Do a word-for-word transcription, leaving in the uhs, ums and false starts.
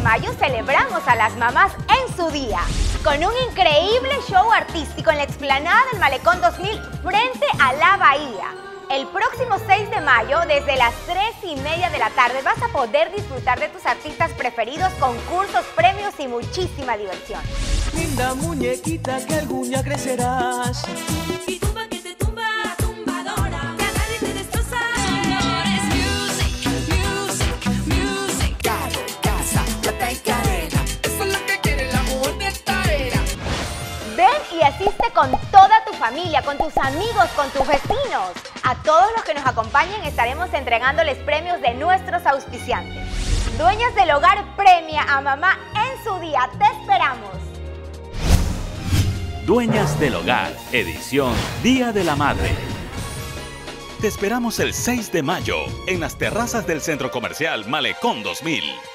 mayo celebramos a las mamás en su día, con un increíble show artístico en la explanada del Malecón dos mil frente a la bahía. El próximo seis de mayo, desde las tres y media de la tarde, vas a poder disfrutar de tus artistas preferidos, concursos, premios y muchísima diversión. Linda muñequita que algún día crecerás. Y tumba que te tumba, tumbadora, que a nadie te destroza. Señores, music, music, music. Carro, casa, plata y cadena. Eso es lo que quiere la mujer de esta era. Ven y asiste con toda tu familia, con tus amigos, con tus vecinos. A todos los que nos acompañen estaremos entregándoles premios de nuestros auspiciantes. Dueñas del Hogar premia a mamá en su día. ¡Te esperamos! Dueñas del Hogar, edición Día de la Madre. Te esperamos el seis de mayo en las terrazas del Centro Comercial Malecón dos mil.